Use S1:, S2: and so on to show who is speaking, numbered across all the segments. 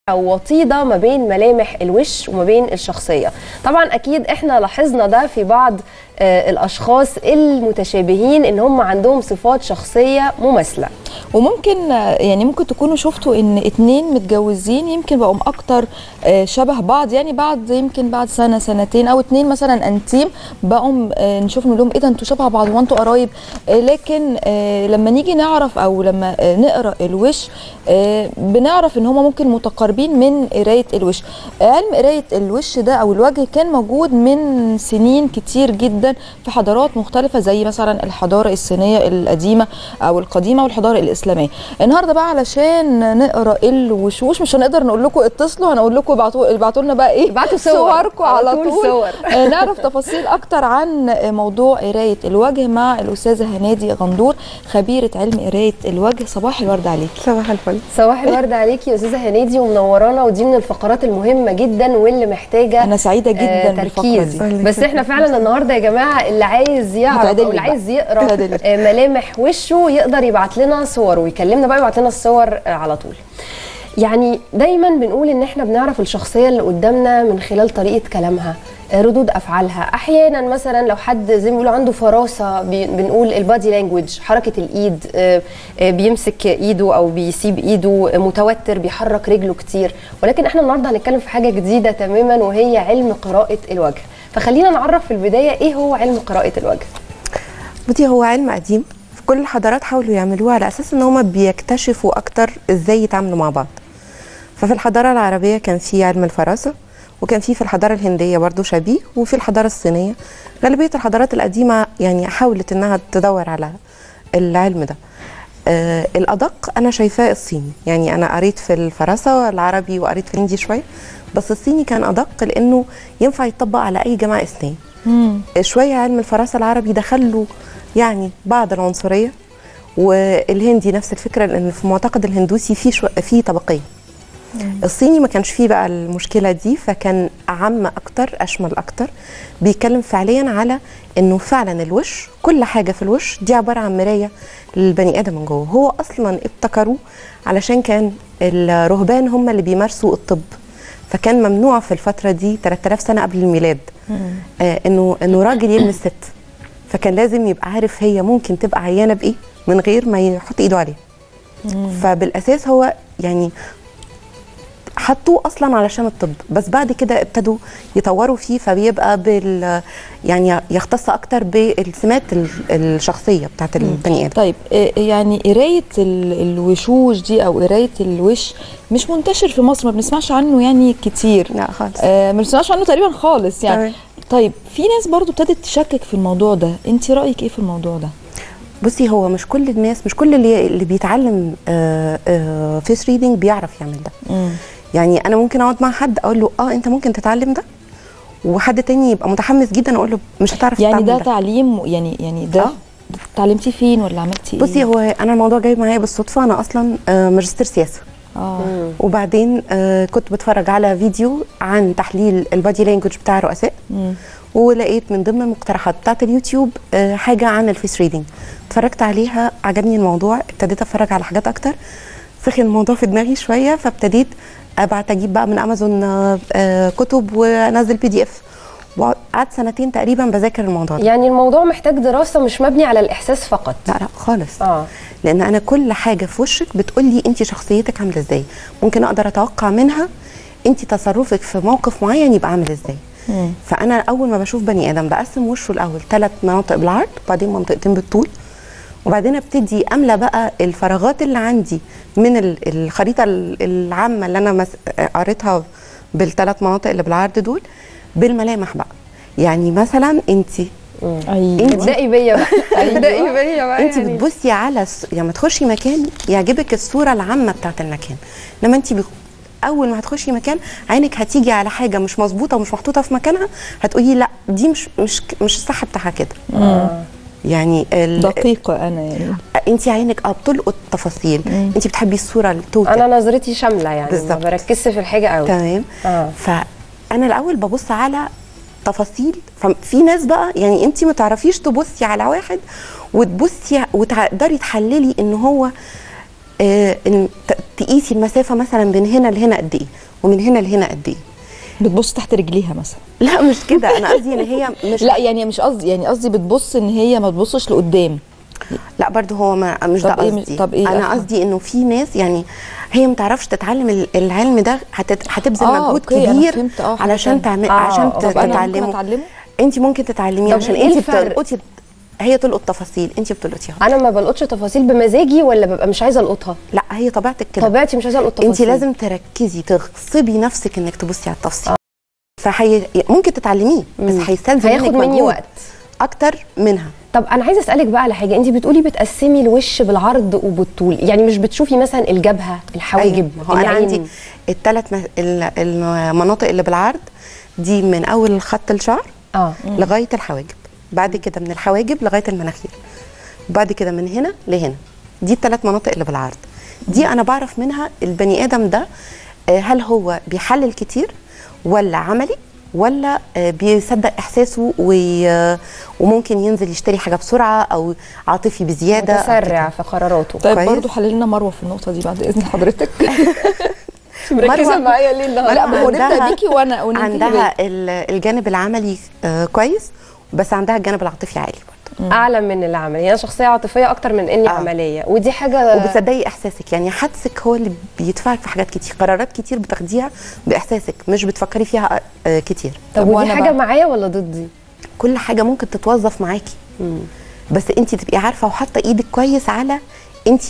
S1: أو وطيدة ما بين ملامح الوش وما بين الشخصية. طبعا أكيد إحنا لاحظنا ده في بعض الأشخاص المتشابهين إن هم عندهم صفات شخصية مماثلة.
S2: وممكن يعني ممكن تكونوا شفتوا ان اتنين متجوزين يمكن بقوا اكتر شبه بعض، يعني يمكن بعد سنه سنتين، او اتنين مثلا انتيم بقوا نشوف نقول لهم ايه ده انتوا شبه بعض وانتوا قرايب. لكن لما نيجي نعرف او لما نقرا الوش بنعرف ان هم ممكن متقاربين من قرايه الوش. علم قرايه الوش ده او الوجه كان موجود من سنين كتير جدا في حضارات مختلفه، زي مثلا الحضاره الصينيه القديمه او القديمه والحضاره الاسلاميه. النهارده بقى علشان نقرا الوشوش مش هنقدر نقول لكم اتصلوا، هنقول لكم ابعتوا لنا بقى ايه،
S1: ابعتوا
S2: صوركم على طول
S1: صور.
S2: نعرف تفاصيل اكتر عن موضوع قرايه الوجه مع الاستاذه هنادي غندور، خبيره علم قرايه الوجه. صباح الورد عليكي.
S3: صباح الفل.
S1: صباح الورد عليكي يا استاذه هنادي، ومنورانا، ودي من الفقرات المهمه جدا واللي محتاجه
S2: انا سعيده جدا بالفقره دي.
S1: بس احنا فعلا النهارده يا جماعه اللي عايز يعرف او اللي عايز يقرا ملامح وشه يقدر يبعت لنا صور ويكلمنا بقى، يبعت لنا الصور على طول. يعني دايما بنقول ان احنا بنعرف الشخصيه اللي قدامنا من خلال طريقه كلامها، ردود افعالها. احيانا مثلا لو حد زي ما بيقولوا عنده فراسه بنقول البادي لانجوج، حركه الايد، بيمسك ايده او بيسيب ايده، متوتر، بيحرك رجله كتير. ولكن احنا النهارده هنتكلم في حاجه جديده تماما وهي علم قراءه الوجه. فخلينا نعرف في البدايه ايه هو علم قراءه الوجه.
S3: بصي، هو علم قديم، في كل الحضارات حاولوا يعملوه على اساس ان هم بيكتشفوا اكتر ازاي يتعاملوا مع بعض. ففي الحضاره العربيه كان في علم الفراسه، وكان في الحضاره الهنديه برضو شبيه، وفي الحضاره الصينيه. غالبيه الحضارات القديمه يعني حاولت انها تدور على العلم ده. الادق انا شايفاه الصيني، يعني انا قريت في الفراسه العربي وقريت في الهندي شويه، بس الصيني كان ادق لانه ينفع يطبق على اي جماعه اسنان. شويه علم الفراسه العربي دخله يعني بعض العنصريه، والهندي نفس الفكره، لان في المعتقد الهندوسي في طبقيه. الصيني ما كانش فيه بقى المشكله دي، فكان اعم اكتر، اشمل اكتر، بيتكلم فعليا على انه فعلا الوش، كل حاجه في الوش دي عباره عن مرايه للبني ادم من جوه. هو اصلا ابتكروه علشان كان الرهبان هم اللي بيمارسوا الطب، فكان ممنوع في الفتره دي 3000 سنه قبل الميلاد انه راجل يلمس ست، فكان لازم يبقى عارف هي ممكن تبقى عيانه بايه من غير ما يحط ايده عليها. فبالاساس هو يعني حطوه اصلا علشان الطب، بس بعد كده ابتدوا يطوروا فيه فبيبقى يعني يختص اكتر بالسمات الشخصيه بتاعت البني ادم.
S2: طيب يعني قرايه الوشوش دي او قرايه الوش مش منتشر في مصر، ما بنسمعش عنه يعني كتير.
S3: لا خالص،
S2: ما بنسمعش عنه تقريبا خالص يعني. طيب في ناس برضو ابتدت تشكك في الموضوع ده، انت رايك ايه في الموضوع ده؟
S3: بصي، هو مش كل الناس، مش كل اللي بيتعلم فيس ريدنج بيعرف يعمل ده. يعني انا ممكن اقعد مع حد اقول له انت ممكن تتعلم ده، وحد تاني يبقى متحمس جدا اقول له مش هتعرف
S2: يعني
S3: تتعلم
S2: ده تعليم، يعني ده اتعلمتي فين ولا عملتي ايه؟
S3: بصي، هو انا الموضوع جاي معايا بالصدفه. انا اصلا ماجستير سياسه، وبعدين كنت بتفرج على فيديو عن تحليل البادي لانجوج بتاع الرؤساء، ولقيت من ضمن المقترحات بتاعت اليوتيوب حاجه عن الفيس ريدنج. اتفرجت عليها، عجبني الموضوع، ابتديت اتفرج على حاجات اكتر، سخن الموضوع في دماغي شويه، فابتديت ابعت اجيب بقى من امازون كتب وانزل PDF، وقعدت سنتين تقريبا بذاكر الموضوع ده.
S1: يعني الموضوع محتاج دراسه، مش مبني على الاحساس فقط.
S3: لا خالص. لان انا كل حاجه في وشك بتقول لي انت شخصيتك عامله ازاي، ممكن اقدر اتوقع منها انت تصرفك في موقف معين يبقى عامل ازاي. فانا اول ما بشوف بني ادم بقسم وشه الاول 3 مناطق بالعرض، وبعدين منطقتين بالطول، وبعدين ابتدي املى بقى الفراغات اللي عندي من الخريطه العامه اللي انا قريتها بالثلاث مناطق اللي بالعرض دول بالملامح بقى. يعني مثلا انت
S1: ابدأي بيا بقى. ابدأي بيا بقى.
S3: انت بتبصي على لما تخشي مكان يعجبك الصوره العامه بتاعت المكان، لما انت اول ما هتخشي مكان عينك هتيجي على حاجه مش مظبوطه ومش محطوطه في مكانها، هتقولي لا دي مش الصح بتاعها كده. يعني
S2: دقيقه انا يعني
S3: انت عينك بتلقط تفاصيل. انت بتحبي الصوره التوتال.
S1: انا نظرتي شامله يعني بالزبط. ما بركزش في الحاجه قوي.
S3: تمام. فانا الاول ببص على تفاصيل. ففي ناس بقى يعني انت ما تعرفيش تبصي على واحد وتبصي وتقدري تحللي ان هو تقيسي المسافه مثلا من هنا لهنا قد ايه ومن هنا لهنا قد ايه.
S2: بتبص تحت رجليها مثلا؟
S3: لا مش كده، انا قصدي ان هي مش
S2: لا يعني مش قصدي، يعني قصدي بتبص ان هي ما تبصش لقدام.
S3: لا برضو هو مش ده قصدي.
S2: طب إيه
S3: انا قصدي انه في ناس يعني هي ما تعرفش تتعلم العلم ده، هتبذل مجهود كبير علشان عشان تتعلمه. انت ممكن تتعلميه عشان انت بتلقطي، هي تلقط تفاصيل انت بتلقطيها.
S1: انا ما بلقطش تفاصيل بمزاجي ولا ببقى مش عايزه القطها؟
S3: لا هي طبيعتك كده،
S1: طبيعتي مش عايزه القط تفاصيل.
S3: انت لازم تركزي تغصبي نفسك انك تبصي على التفاصيل. ممكن تتعلميه بس
S1: هياخد مني وقت
S3: اكتر منها.
S1: طب انا عايزه اسالك بقى على حاجه، انت بتقولي بتقسمي الوش بالعرض وبالطول، يعني مش بتشوفي مثلا الجبهه، الحواجب؟
S3: أيوة. انا عندي المناطق اللي بالعرض دي من اول خط الشعر لغايه الحواجب، بعد كده من الحواجب لغايه المناخير، بعد كده من هنا لهنا. دي ال3 مناطق اللي بالعرض دي انا بعرف منها البني ادم ده هل هو بيحلل كتير ولا عملي ولا بيصدق احساسه وممكن ينزل يشتري حاجه بسرعه او عاطفي بزياده،
S1: متسرع في قراراته.
S2: طيب برضه حللنا مروه في النقطه دي بعد اذن حضرتك. مركزه معايا ليه النهارده؟ لا ما هو نبدا بيكي وانا
S3: عندها الجانب العملي كويس، بس عندها الجانب العاطفي عالي برضه،
S1: اعلى من العملي. هي شخصيه عاطفيه اكتر من اني عمليه، ودي حاجه
S3: وبتصدقي احساسك. يعني حدسك هو اللي بيدفعك في حاجات كتير، قرارات كتير بتاخديها باحساسك مش بتفكري فيها كتير.
S1: طب ودي حاجه معايا ولا ضدي؟
S3: كل حاجه ممكن تتوظف معاكي، بس انت تبقي عارفه وحاطه ايدك كويس على انت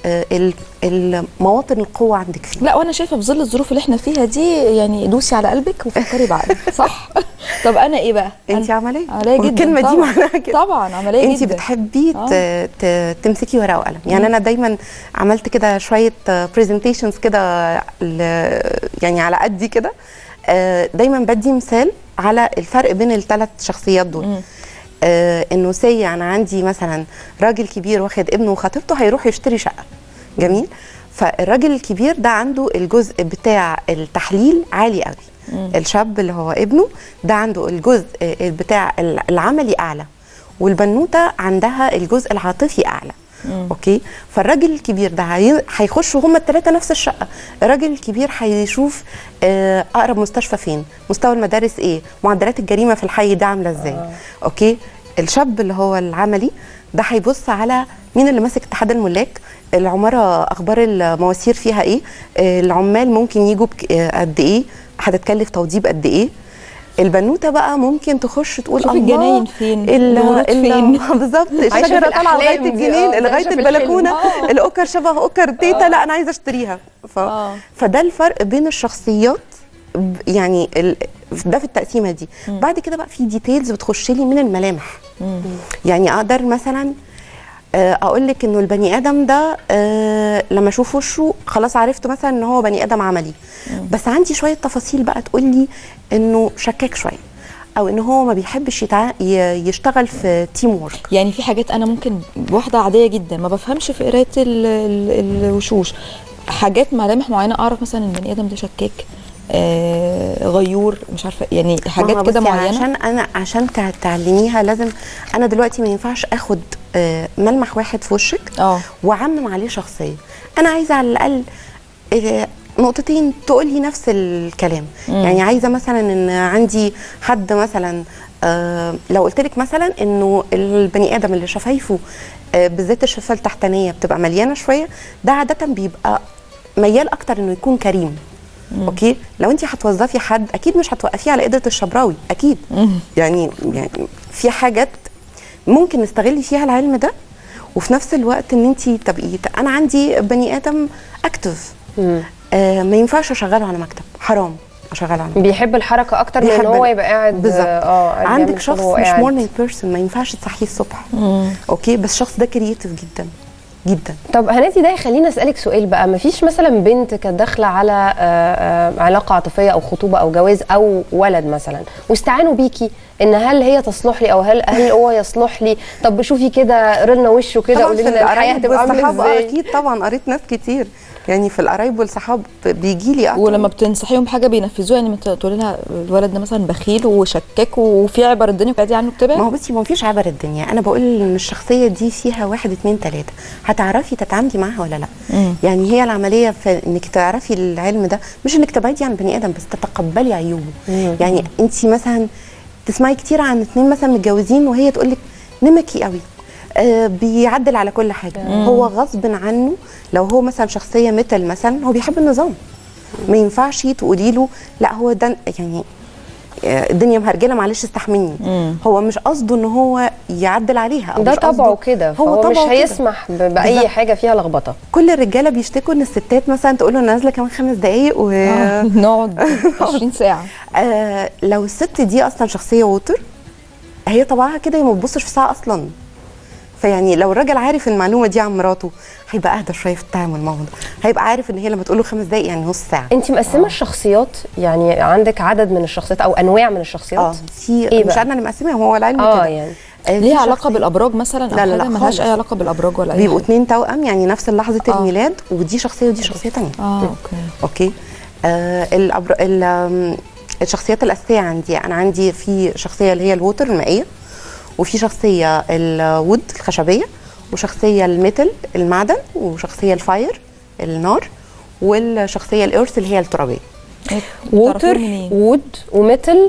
S3: المواطن القوه عندك فيه.
S2: لا وانا شايفه في ظل الظروف اللي احنا فيها دي يعني دوسي على قلبك وفكري بعقلك. صح. طب انا ايه بقى؟
S3: انت عمليه
S2: جدا.
S3: الكلمه دي معناها كده
S2: طبعا عمليه
S3: انت جدا. انت بتحبي تمسكي ورقه وقلم. يعني انا دايما عملت كده شويه برزنتيشنز كده يعني على قدي كده، دايما بدي مثال على الفرق بين ال3 شخصيات دول. انه انا عندي مثلا راجل كبير واخد ابنه وخطيبته هيروح يشتري شقه، جميل. فالراجل الكبير ده عنده الجزء بتاع التحليل عالي قوي. الشاب اللي هو ابنه ده عنده الجزء بتاع العملي اعلى، والبنوته عندها الجزء العاطفي اعلى. اوكي. فالراجل الكبير ده هيخشوا هما ال3 نفس الشقه. الراجل الكبير هيشوف اقرب مستشفى فين، مستوى المدارس ايه، معدلات الجريمه في الحي ده عامله ازاي. اوكي. الشاب اللي هو العملي ده هيبص على مين اللي ماسك اتحاد الملاك، العماره اخبار المواسير فيها ايه، العمال ممكن يجوا قد ايه، هتتكلف توضيب قد ايه. البنوته بقى ممكن تخش تقول
S2: الله الجناين فين،
S3: فين بالظبط، الشجره طالعه لغايه الجنين لغايه البلكونه، الاوكر شبه اوكر تيتا، لا انا عايزه اشتريها. فده الفرق بين الشخصيات يعني ده في التقسيمه دي. بعد كده بقى في ديتيلز بتخش لي من الملامح. يعني اقدر مثلا اقول لك انه البني ادم ده لما اشوف وشه خلاص عرفت مثلا ان هو بني ادم عملي، بس عندي شويه تفاصيل بقى تقول لي انه شكاك شويه، او ان هو ما بيحبش يشتغل في تيم وورك.
S2: يعني في حاجات انا ممكن واحده عاديه جدا ما بفهمش في قرايه الوشوش، حاجات ملامح معينه اعرف مثلا البني ادم ده شكاك، غيور، مش عارفه، يعني حاجات كده معينه.
S3: عشان تعلميها لازم انا دلوقتي ما ينفعش اخد ملمح واحد في وشك واعمم عليه شخصيه. انا عايزه على الاقل نقطتين تقولي نفس الكلام. يعني عايزه مثلا ان عندي حد مثلا لو قلت لك مثلا انه البني ادم اللي شفايفه بالذات الشفه التحتانيه بتبقى مليانه شويه، ده عاده بيبقى ميال اكتر انه يكون كريم. اوكي. لو انت هتوظفي حد اكيد مش هتوقفيه على قدره الشبراوي اكيد. يعني في حاجات ممكن نستغل فيها العلم ده، وفي نفس الوقت ان انت تبقي انا عندي بني ادم اكتف، ما ينفعش اشغله على مكتب، حرام اشغله على مكتب.
S1: بيحب الحركه اكتر من ان هو يبقى قاعد.
S3: بالظبط. عندك شخص مش مورنينج بيرسون، ما ينفعش تصحيه الصبح. اوكي. بس الشخص ده كرييتيف جدا جدا.
S1: طب هنادي، ده يخليني اسالك سؤال بقى، مفيش مثلا بنت كانت داخله على علاقه عاطفيه او خطوبه او جواز او ولد مثلا، واستعانوا بيكي ان هل هي تصلح لي او هل هو يصلح لي؟ طب شوفي كده، قري لنا وشه كده، قولي لنا الحياه هتبقى عامله ازاي.
S3: اكيد طبعا قريت ناس كتير يعني في القرايب والصحاب بيجي لي اكتر.
S2: ولما بتنصحيهم حاجه بينفذوها، يعني تقولي لها الولد ده مثلا بخيل وشكاك وفي عبر الدنيا وبعدي عنه بتبعد؟
S3: ما هو بصي، ما فيش عبر الدنيا، انا بقول ان الشخصيه دي فيها 1 2 3 هتعرفي تتعاملي معاها ولا لا. يعني هي العمليه في انك تعرفي العلم ده، مش انك تبعدي عن البني ادم بس تتقبلي عيوبه. يعني انت مثلا تسمعي كتير عن 2 مثلا متجوزين وهي تقول لك نمكي قوي، بيعدل على كل حاجه. هو غصب عنه، لو هو مثلا شخصيه مثلا هو بيحب النظام، ما ينفعش تقولي له لا هو ده يعني الدنيا مهرجله معلش استحملني. هو مش قصده ان هو يعدل عليها، او
S1: ده طبعه كده، هو مش هيسمح باي حاجه فيها لخبطه.
S3: كل الرجاله بيشتكوا ان الستات مثلا تقول له نازله كمان 5 دقائق
S2: نقعد 20 ساعه.
S3: لو الست دي اصلا شخصيه ووتر، هي طبعها كده، هي ما بتبصش في ساعه اصلا. فيعني لو الراجل عارف المعلومه دي عن مراته هيبقى اهدى شويه في التعامل معه، هيبقى عارف ان هي لما تقول له 5 دقائق يعني نص ساعه.
S1: انت مقسمه الشخصيات، يعني عندك عدد من الشخصيات او انواع من الشخصيات؟
S3: في
S1: إيه
S3: مش انا اللي مقسماها، هو العلم كده.
S2: يعني ليها علاقه بالابراج مثلا او حاجه؟ مالهاش اي علاقه بالابراج ولا اي
S3: بيبقوا 2 توأم، يعني نفس لحظه الميلاد، ودي شخصيه ودي شخصيه ثانيه. اوكي. الشخصيات الاساسيه عندي، انا عندي في شخصيه اللي هي الووتر المائيه، وفي شخصيه الوود الخشبيه، وشخصيه الميتل المعدن، وشخصيه الفاير النار، والشخصيه الارث اللي هي الترابيه.
S1: ووتر وود وميتل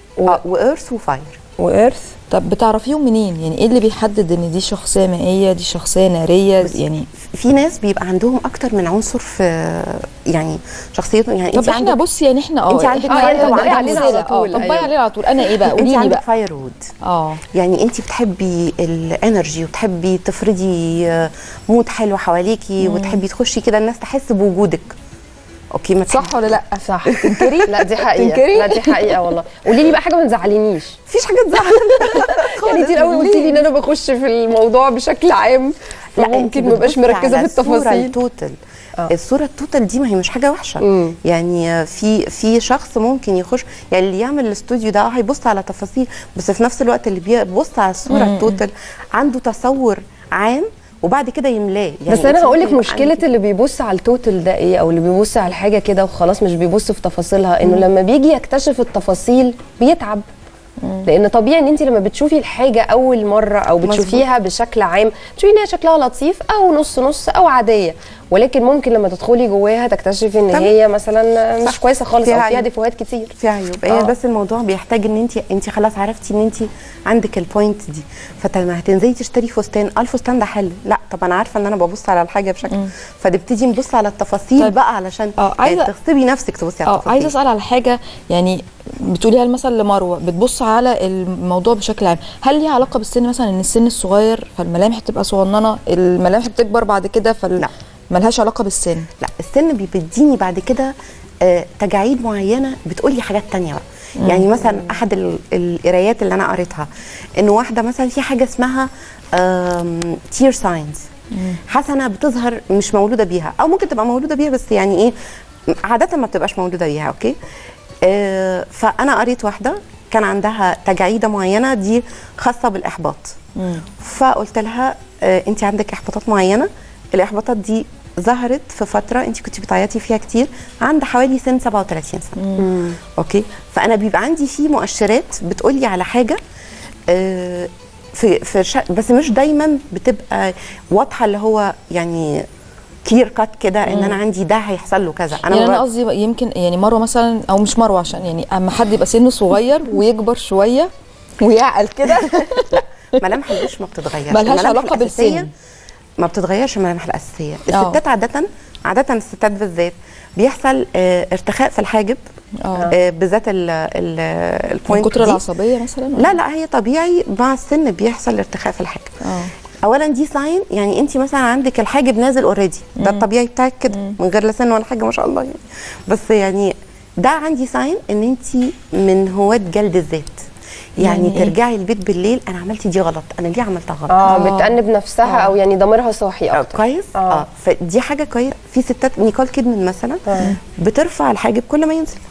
S3: وارث وفاير
S1: وارث.
S2: طب بتعرفيهم منين؟ يعني ايه اللي بيحدد ان دي شخصيه مائيه دي شخصيه ناريه؟ يعني
S3: في ناس بيبقى عندهم اكتر من عنصر في يعني شخصيتهم. يعني
S2: طب احنا بصي يعني احنا
S3: انت عندك
S1: طبقي علينا على طول.
S2: طبقي علينا على طول. انا ايه بقى؟ قولي لي بقى.
S3: فاير وود. يعني انت بتحبي الانرجي وتحبي تفرضي مود حلو حواليكي، وتحبي تخشي كده الناس تحس بوجودك. اوكي، ما
S2: صح ولا لا؟
S1: صح. تنكري؟ لا دي حقيقه. لا دي حقيقه والله. قولي لي بقى حاجه ما تزعلينيش.
S3: مفيش حاجه تزعل.
S1: يعني كتير قوي قلتي لي ان انا بخش في الموضوع بشكل عام، فممكن ما ابقاش مركزه في التفاصيل.
S3: الصوره التوتال دي ما هي مش حاجه وحشه. يعني في شخص ممكن يخش، يعني اللي يعمل الاستوديو ده هيبص على تفاصيل، بس في نفس الوقت اللي بيبص على الصوره التوتال عنده تصور عام وبعد كده يملاه. يعني
S1: بس انا هقول لك مشكله اللي بيبص على التوتال ده ايه، او اللي بيبص على الحاجه كده وخلاص مش بيبص في تفاصيلها، انه لما بيجي يكتشف التفاصيل بيتعب. لان طبيعي ان انت لما بتشوفي الحاجه اول مره او بتشوفيها بشكل عام تشوفي ان هي شكلها لطيف او نص نص او عاديه، ولكن ممكن لما تدخلي جواها تكتشفي ان هي مثلا مش كويسه خالص او فيها ديفوهات كتير،
S3: فيها عيوب. هي بس الموضوع بيحتاج ان انت خلاص عرفتي ان انت عندك البوينت دي، فلما هتنزلي تشتري فستان، الفستان ده حلو، لا طب انا عارفه ان انا ببص على الحاجه بشكل، فنبتدي نبص على التفاصيل بقى علشان تغصبي نفسك تبصي على التفاصيل.
S2: عايزه اسال على حاجه، يعني بتقوليها مثلا لمروه بتبص على الموضوع بشكل عام، هل ليها علاقه بالسن مثلا، ان السن الصغير فالملامح بتبقى صغننه، الملامح بتكبر بعد كده
S3: لا
S2: ملهاش علاقه بالسن؟
S3: لا، السن بيديني بعد كده تجاعيد معينه بتقولي حاجات تانية بقى. يعني مثلا احد القرايات اللي انا قريتها انه واحده مثلا في حاجه اسمها تير ساينز، حسنه بتظهر مش مولوده بيها، او ممكن تبقى مولوده بيها بس يعني ايه عاده ما بتبقاش مولوده بيها. اوكي. فانا قريت واحده كان عندها تجاعيده معينه دي خاصه بالاحباط، فقلت لها انت عندك احباطات معينه، الاحباطات دي ظهرت في فتره انت كنت بتعيطي فيها كتير عند حوالي سن 37 سنه. اوكي. فانا بيبقى عندي في مؤشرات بتقولي على حاجه بس مش دايما بتبقى واضحه، اللي هو يعني كلير كات كده ان انا عندي ده هيحصل له كذا.
S2: انا قصدي يمكن يعني مروه مثلا، او مش مروه، عشان يعني اما حد يبقى سنه صغير ويكبر شويه ويعقل كده
S3: لا، ملامح الوش ما بتتغيرش،
S2: ملهاش علاقه بالسن،
S3: ما بتتغيرش الملامح الاساسيه. الستات عاده الستات بالذات بيحصل ارتخاء في الحاجب، بالذات البوينت
S2: من كتر العصبيه مثلا.
S3: لا هي طبيعي مع السن بيحصل ارتخاء في الحاجب. اولا دي ساين، يعني انت مثلا عندك الحاجب نازل اوريدي، ده الطبيعي بتاعك كده من غير لا سن ولا حاجه ما شاء الله يعني، بس يعني ده عندي ساين ان انت من هواة جلد الذات. يعني ترجعي البيت بالليل انا عملت دي غلط، انا ليه عملتها غلط؟
S1: بتأنب نفسها او يعني ضميرها صاحي اكتر.
S3: كويس. فدي حاجه كويس. في ستات نيكول كيدمان مثلا بترفع الحاجب كل ما ينزل.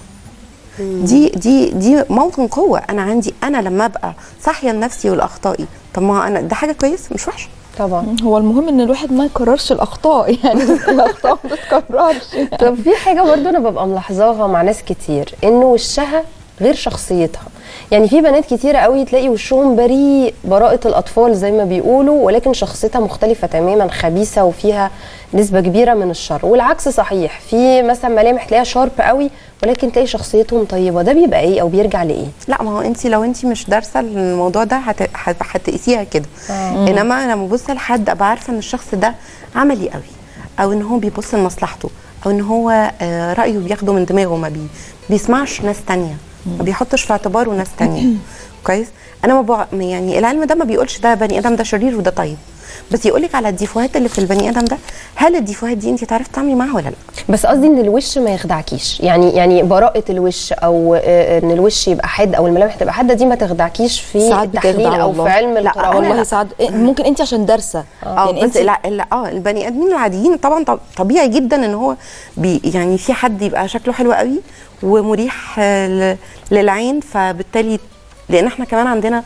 S3: دي موطن قوه. انا عندي، انا لما ابقى صاحيه لنفسي ولاخطائي، طب ما انا ده حاجه كويسه مش وحشه.
S1: طبعا.
S2: هو المهم ان الواحد ما يكررش الاخطاء، يعني الاخطاء ما تتكررش.
S1: طب في حاجه برضو انا ببقى ملاحظاها مع ناس كتير، انه وشها غير شخصيتها. يعني في بنات كتيرة قوي تلاقي وشهم بريء براءة الأطفال زي ما بيقولوا، ولكن شخصيتها مختلفة تماما، خبيثة وفيها نسبة كبيرة من الشر. والعكس صحيح، في مثلا ملامح تلاقيها شارب قوي ولكن تلاقي شخصيتهم طيبة. ده بيبقى ايه او بيرجع لايه؟
S3: لا، ما هو انت لو انت مش دارسه الموضوع ده هتقيسيها كده. انما انا لما ببص لحد ابقى عارفه ان الشخص ده عملي قوي، او ان هو بيبص لمصلحته، او ان هو رايه بياخده من دماغه، ما بيسمعش ناس تانية، ما بيحطش في اعتباره ناس تانية. كويس. انا ما يعني العلم ده ما بيقولش ده بني ادم ده شرير وده طيب، بس يقولك على الديفوهات اللي في البني ادم ده، هل الديفوهات دي انت تعرفي تعملي معاها ولا لا؟
S1: بس قصدي ان الوش ما يخدعكيش، يعني براءة الوش او ان الوش يبقى حاد او الملامح تبقى حاده، دي ما تخدعكيش في التحليل او في علم القراءه.
S2: والله ساعات ممكن انت عشان دارسه.
S3: يعني بس البني ادمين العاديين طبعا طبيعي جدا ان هو يعني في حد يبقى شكله حلو قوي ومريح للعين، فبالتالي لان احنا كمان عندنا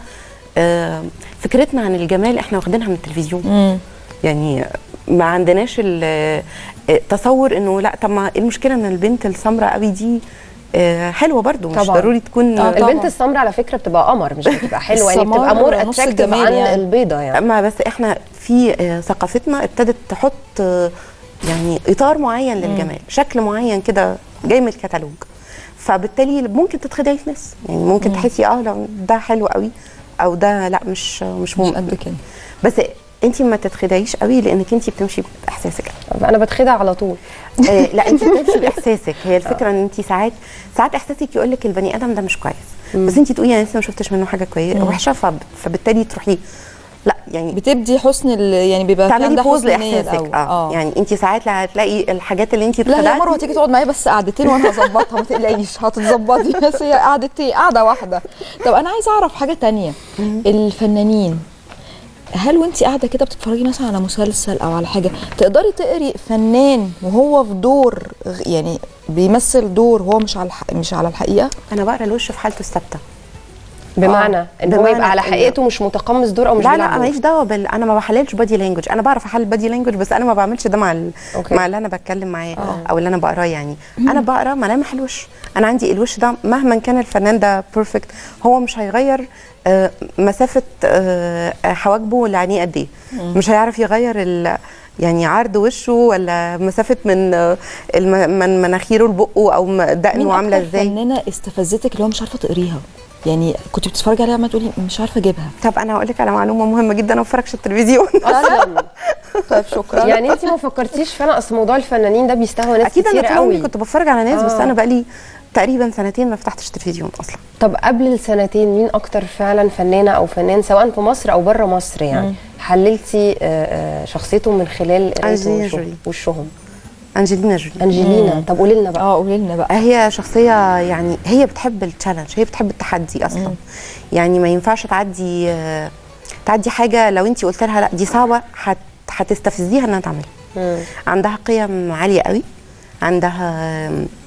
S3: فكرتنا عن الجمال احنا واخدينها من التلفزيون. يعني ما عندناش التصور انه لا، طب ما المشكله ان البنت السمراء قوي دي حلوه برضو، مش
S1: طبعا.
S3: ضروري تكون
S1: البنت السمراء على فكره بتبقى قمر، مش بتبقى حلوه، يعني بتبقى مور اتراكتيف عن يعني البيضه يعني.
S3: اما بس احنا في ثقافتنا ابتدت تحط يعني اطار معين للجمال، شكل معين كده جاي من الكتالوج، فبالتالي ممكن تتخدعي في ناس، يعني ممكن تحسي لو ده حلو قوي او ده لا مش
S2: قد كده.
S3: بس انت ما تتخدعيش قوي، لانك انت بتمشي باحساسك.
S1: انا بتخدع على طول.
S3: لا، انت بتمشي باحساسك. هي الفكره ان انت ساعات احساسك يقول لك البني ادم ده مش كويس، بس انت تقولي انا لسه ما شفتش منه حاجه كويسه وحشه، فبالتالي تروحي لا يعني
S2: بتبدي حسن يعني بيبقى في عندها
S3: حسن لاحساسك. يعني انت ساعات هتلاقي الحاجات اللي انت
S2: لا، هي مروه تيجي تقعد معايا بس قعدتين وانا هظبطها، ما تقلقيش هتتظبطي، بس هي قعده واحده. طب انا عايزه اعرف حاجه تانية. الفنانين، هل وانت قاعده كده بتتفرجي مثلا على مسلسل او على حاجه تقدري تقري فنان وهو في دور، يعني بيمثل دور هو مش على الحقيقه؟
S3: انا بقرا الوش في حالته الثابته،
S1: بمعنى ان هو يبقى على حقيقته، مش متقمص دور او مش
S3: لا انا ماليش دعوه انا ما بحللش بادي لانجوج. انا بعرف احلل بادي لانجوج، بس انا ما بعملش ده مع اللي انا بتكلم معاه او اللي انا بقراه. يعني انا بقرا ملامح الوش. انا عندي الوش ده مهما كان الفنان ده بيرفكت، هو مش هيغير مسافه حواجبه لعينيه قد ايه، مش هيعرف يغير يعني عرض وشه ولا مسافه من مناخيره لبقه او دقنه عامله ازاي.
S2: مين اكتر فنانه استفزتك اللي هو مش عارفه تقريها؟ يعني كنت بتتفرجي عليها عماله تقولي مش عارفه اجيبها؟
S3: طب انا هقول لك على معلومه مهمه جدا، انا ما بتفرجش التلفزيون
S1: اصلا.
S2: طيب شكرا.
S1: يعني انت ما فكرتيش فعلا؟ اصل موضوع الفنانين ده بيستهوى ناس كتير قوي.
S3: اكيد انا طول كنت بتفرج على ناس، بس انا بقالي تقريبا سنتين ما فتحتش تلفزيون اصلا.
S1: طب قبل السنتين مين اكتر فعلا فنانه او فنان سواء في مصر او بره مصر يعني حللتي شخصيتهم من خلال وشهم؟
S3: أنجلينا جولي.
S1: طب قولي لنا بقى.
S2: قولي لنا بقى.
S3: هي شخصيه يعني هي بتحب التشالنج، هي بتحب التحدي اصلا. يعني ما ينفعش تعدي حاجه لو انت قلت لها لا دي صعبه هتستفزيها انها تعملها. عندها قيم عاليه قوي، عندها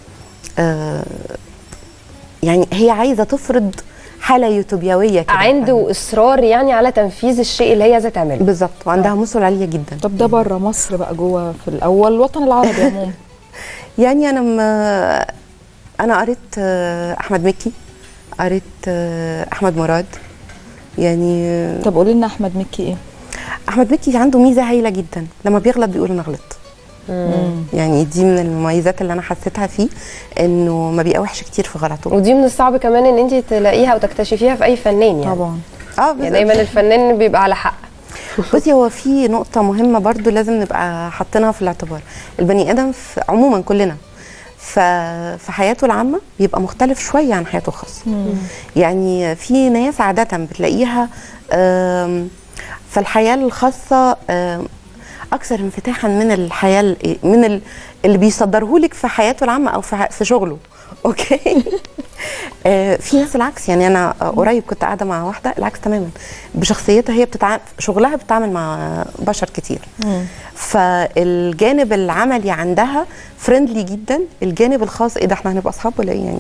S3: يعني هي عايزه تفرض حاله يوتوبيويه كده،
S1: عنده اصرار يعني على تنفيذ الشيء اللي هي عايزه تعمله
S3: بالظبط، وعندها مثل عاليه جدا.
S2: طب ده بره مصر بقى، جوه في الاول الوطن العربي عموما؟
S3: يعني انا قريت احمد مكي، قريت احمد مراد يعني.
S2: طب قولي لنا احمد مكي ايه؟
S3: احمد مكي عنده ميزه هايله جدا، لما بيغلط بيقول انا غلطت. يعني دي من المميزات اللي انا حسيتها فيه، انه ما بيقاوحش كتير في غلطه.
S1: ودي من الصعب كمان ان انت تلاقيها وتكتشفيها في اي فنان يعني.
S2: طبعا.
S1: يعني دايما الفنان بيبقى على حق.
S3: بصي، هو في نقطه مهمه برضو لازم نبقى حاطينها في الاعتبار. البني ادم عموما كلنا في حياته العامه بيبقى مختلف شويه عن حياته الخاصه. يعني في ناس عاده بتلاقيها في الحياه الخاصه اكثر انفتاحا من الحياه من اللي بيصدره لك في حياته العامه او في شغله. اوكي. في ناس العكس. يعني انا قريب كنت قاعده مع واحده العكس تماما، بشخصيتها هي شغلها بتتعامل مع بشر كتير، فالجانب العملي عندها فريندلي جدا، الجانب الخاص ايه ده احنا هنبقى اصحاب ولا ايه يعني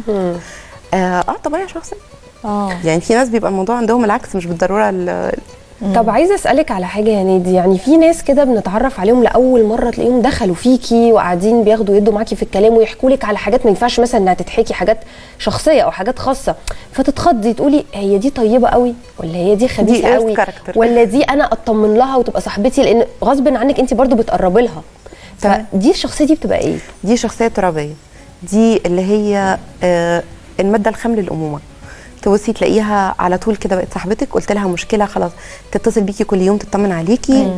S2: بجد؟
S3: طبيعيه شخصيه. يعني في ناس بيبقى الموضوع عندهم العكس، مش بالضروره
S1: طب عايزه اسالك على حاجه يا نادي، يعني في ناس كده بنتعرف عليهم لاول مره تلاقيهم دخلوا فيكي وقاعدين بياخدوا يدوا معاكي في الكلام ويحكوا لك على حاجات ما ينفعش مثلا انها تتحكي، حاجات شخصيه او حاجات خاصه، فتتخضي تقولي هي دي طيبه قوي ولا هي دي خبيثه قوي ولا دي انا اطمن لها وتبقى صاحبتي، لان غصب عنك انت برضو بتقربي لها. فدي الشخصيه دي بتبقى ايه؟
S3: دي شخصيه ترابيه، دي اللي هي الماده الخام للامومه. تبصي تلاقيها على طول كده بقت صاحبتك، قلت لها مشكله خلاص تتصل بيكي كل يوم تطمن عليكي.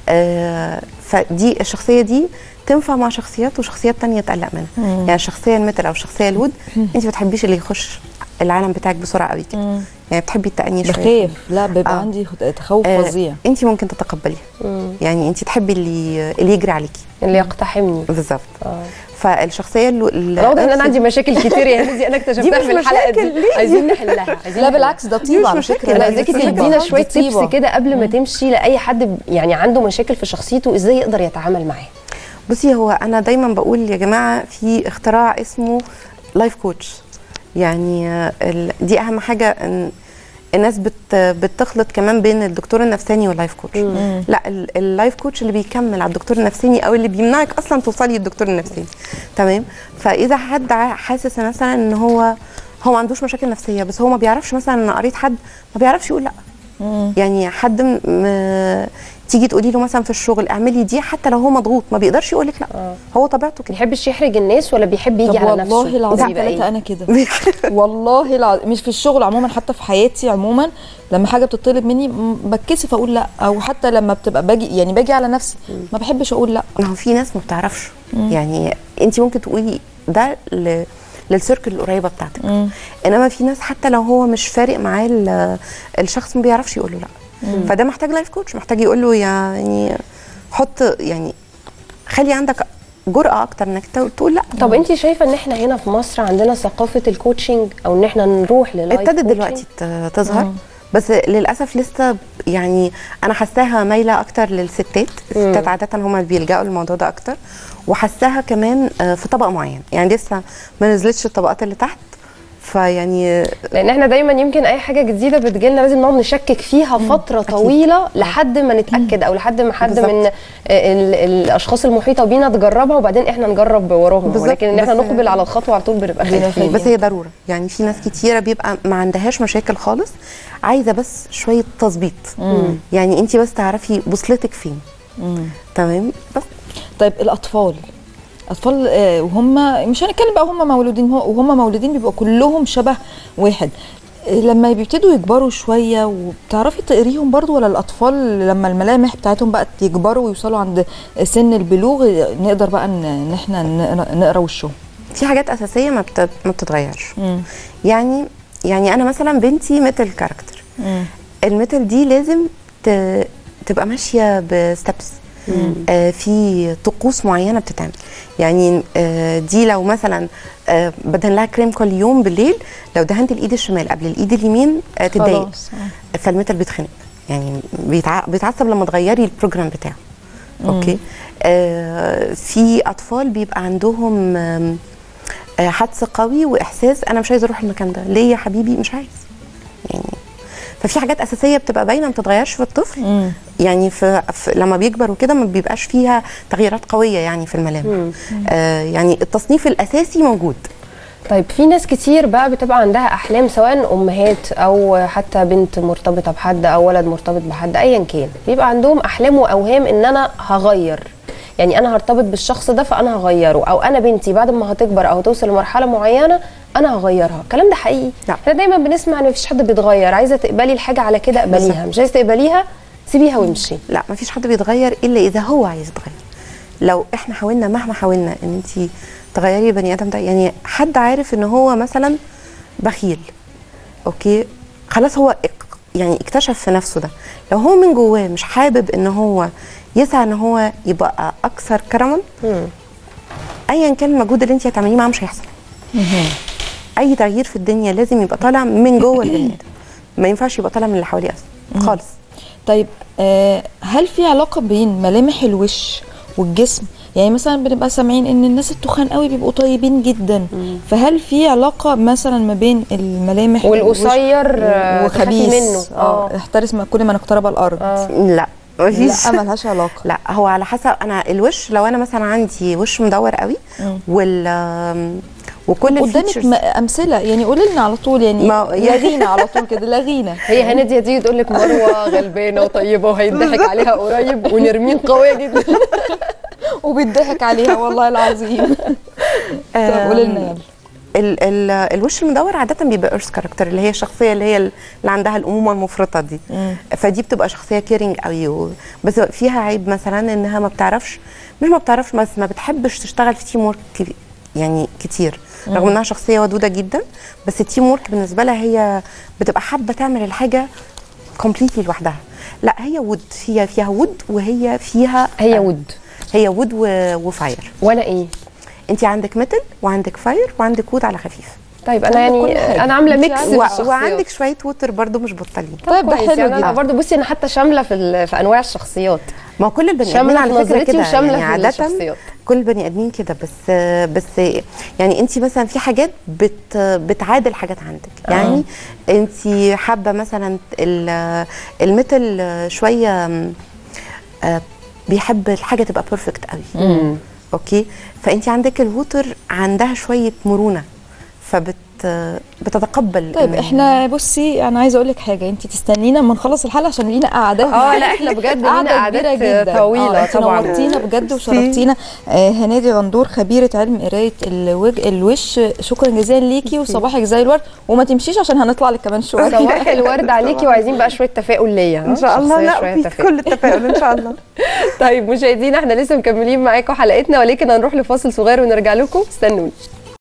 S3: فدي الشخصيه دي تنفع مع شخصيات وشخصيات تانية تقلق منها. يعني الشخصيه المثل او الشخصيه الود انت ما بتحبيش اللي يخش العالم بتاعك بسرعه قوي كده، يعني بتحبي التأني شويه.
S2: بخاف، لا بيبقى عندي تخوف فظيع.
S3: انت ممكن تتقبليها، يعني انت تحبي اللي يجري عليكي،
S1: اللي يقتحمني
S3: بالظبط. فالشخصيه
S1: واضح ان انا عندي مشاكل كتير يا هندي، انا اكتشفتها في الحلقه دي، عايزين نحلها.
S2: لا بالعكس ده طيبه على فكره.
S1: انا عايزاكي تدينا شويه تيبس كده قبل ما تمشي لاي حد يعني عنده مشاكل في شخصيته ازاي يقدر يتعامل معاها.
S3: بصي هو انا دايما بقول يا جماعه في اختراع اسمه لايف كوتش، يعني دي اهم حاجه. ان الناس بتخلط كمان بين الدكتور النفساني واللايف كوتش. لا اللايف كوتش اللي بيكمل على الدكتور النفساني او اللي بيمنعك اصلا توصلي للدكتور النفساني. تمام. فاذا حد حاسس مثلا ان هو ما عندوش مشاكل نفسيه بس هو ما بيعرفش، مثلا انا قريت حد ما بيعرفش يقول لا. يعني حد تيجي تقولي له مثلا في الشغل اعملي دي، حتى لو هو مضغوط ما بيقدرش يقول لك لا. هو طبيعته كده.
S1: ما بيحبش يحرج الناس ولا بيحب يجي على نفسه؟
S2: والله العظيم ثلاثه انا كده والله العظيم، مش في الشغل عموما، حتى في حياتي عموما لما حاجه بتطلب مني بتكسف اقول لا، او حتى لما بتبقى باجي على نفسي ما بحبش اقول لا.
S3: ما هو في ناس ما بتعرفش. يعني انت ممكن تقولي ده للسيركل القريبه بتاعتك، انما في ناس حتى لو هو مش فارق معاه الشخص ما بيعرفش يقول له لا. فده محتاج لايف كوتش، محتاج يقول له يعني حط، يعني خلي عندك جرأة اكتر انك تقول لا.
S1: طب انت شايفه ان احنا هنا في مصر عندنا ثقافه الكوتشنج او ان احنا نروح للايف كوتشنج؟
S3: ابتدت دلوقتي تظهر بس للاسف لسه، يعني انا حاساها مايله اكتر للستات. الستات عاده هم اللي بيلجأوا للموضوع ده اكتر، وحاساها كمان في طبقه معين، يعني لسه ما نزلتش الطبقات اللي تحت. فيعني
S1: لان احنا دايما يمكن اي حاجه جديده بتجيلنا لازم نقعد نشكك فيها فتره طويله لحد ما نتاكد، او لحد ما حد من الاشخاص المحيطه بينا تجربها وبعدين احنا نجرب وراهم. ولكن ان احنا نقبل على الخطوه على طول بنبقى خايفين.
S3: بس هي ضروره، يعني في ناس كتيره بيبقى ما عندهاش مشاكل خالص، عايزه بس شويه تظبيط. يعني انت بس تعرفي بوصلتك فين. تمام. بس
S2: طيب الاطفال وهم مش هنتكلم بقى هم مولودين، وهم مولودين بيبقوا كلهم شبه واحد، لما بيبتدوا يكبروا شويه وبتعرفي تقريهم برضو، ولا الاطفال لما الملامح بتاعتهم بقى يكبروا ويوصلوا عند سن البلوغ نقدر بقى ان احنا نقرا وشهم؟
S3: في حاجات اساسيه ما بتتغيرش. يعني انا مثلا بنتي مثل كاركتر، المثل دي لازم تبقى ماشيه بستبس. في طقوس معينه بتتعمل، يعني دي لو مثلا بدهن لها كريم كل يوم بالليل، لو دهنت الايد الشمال قبل الايد اليمين تتضايق، فالمثل بيتخنق، يعني بيتعصب لما تغيري البروجرام بتاعه. اوكي. في اطفال بيبقى عندهم حدس قوي واحساس انا مش عايزه اروح المكان ده، ليه يا حبيبي مش عايز، يعني ففي حاجات اساسيه بتبقى باينه ما بتتغيرش في الطفل. يعني لما بيكبر وكده ما بيبقاش فيها تغييرات قويه يعني في الملامح. يعني التصنيف الاساسي موجود.
S1: طيب في ناس كتير بقى بتبقى عندها احلام، سواء امهات او حتى بنت مرتبطه بحد او ولد مرتبط بحد، ايا كان بيبقى عندهم احلام واوهام ان انا هغير، يعني انا هرتبط بالشخص ده فانا هغيره، او انا بنتي بعد ما هتكبر او توصل لمرحله معينه انا هغيرها. الكلام ده حقيقي؟ لا. احنا دايما بنسمع ان مفيش حد بيتغير، عايزه تقبلي الحاجه على كده اقبليها، مش عايزه تقبليها سيبيها وامشي.
S3: لا مفيش حد بيتغير الا اذا هو عايز يتغير. لو احنا حاولنا مهما حاولنا ان انت تغيري البني ادم ده، يعني حد عارف ان هو مثلا بخيل، اوكي خلاص هو يعني اكتشف في نفسه ده، لو هو من جواه مش حابب ان هو يسعى ان هو يبقى اكثر كرما، ايا كان المجهود اللي انت هتعمليه معاه مش هيحصل. اي تغيير في الدنيا لازم يبقى طالع من جوه البني ادم، ما ينفعش يبقى طالع من اللي حواليه اصلا خالص.
S2: طيب هل في علاقه بين ملامح الوش والجسم؟ يعني مثلا بنبقى سامعين ان الناس التخان قوي بيبقوا طيبين جدا، فهل في علاقه مثلا ما بين الملامح
S1: والقصير
S2: وخبيث
S1: منه؟
S2: احترس ما كل ما نقترب الارض.
S3: لا مفيش،
S2: لا ملهاش علاقه.
S3: لا هو على حسب. انا الوش لو انا مثلا عندي وش مدور قوي وكل
S2: قدامك امثله يعني، قولي لنا على طول يعني، لغينا على طول كده، لغينا.
S1: هي هنديه تيجي تقول لك مروه غلبانه وطيبه وهيضحك عليها قريب، ونرمين قويه جدا
S2: وبيضحك عليها والله العظيم. طب قولي لنا يلا.
S3: الوش المدور عاده بيبقى ايرث كاركتر، اللي هي الشخصيه اللي عندها الامومه المفرطه دي. فدي بتبقى شخصيه كيرنج قوي، بس فيها عيب مثلا انها ما بتعرفش بس ما بتحبش تشتغل في تيم ورك يعني كتير، رغم انها شخصيه ودوده جدا، بس التيم ورك بالنسبه لها هي بتبقى حابه تعمل الحاجه كومبليتلي لوحدها. لا هي وود، هي فيها وود، وهي فيها هي وود وفاير.
S1: وانا ايه؟
S3: انت عندك ميتل وعندك فاير وعندك وود على خفيف.
S1: طيب انا يعني انا عامله ميكس
S3: وعندك شويه ووتر برضو مش بطالين.
S1: طيب ده حلو يعني جدا. برضو بصي انا حتى شامله في انواع الشخصيات.
S3: ما كل البني ادمين على فكره كده
S1: يعني، عاده
S3: كل البني ادمين كده، بس يعني انت مثلا في حاجات بتعادل حاجات عندك. يعني انت حابه مثلا الميتل شويه بيحب الحاجه تبقى بيرفكت قوي. اوكي، فانت عندك الووتر عندها شويه مرونه، بتتقبل.
S2: طيب احنا بصي انا عايزه اقول لك حاجه، انت تستنينا اما نخلص الحلقه عشان لينا قعدات.
S1: لا احنا بجد لينا قعدات طويله طبعا.
S2: نورتينا بجد وشرفتينا. هنادي غندور خبيره علم قرايه الوش، شكرا جزيلا ليكي وصباحك زي الورد، وما تمشيش عشان هنطلع لك كمان شويه.
S1: صباح الورد عليكي، وعايزين بقى شويه تفاؤل ليا
S3: ان شاء الله. لا في كل التفاؤل ان شاء الله.
S1: طيب مشاهدينا احنا لسه مكملين معاكم حلقتنا، ولكن هنروح لفاصل صغير ونرجع لكم، استنوني.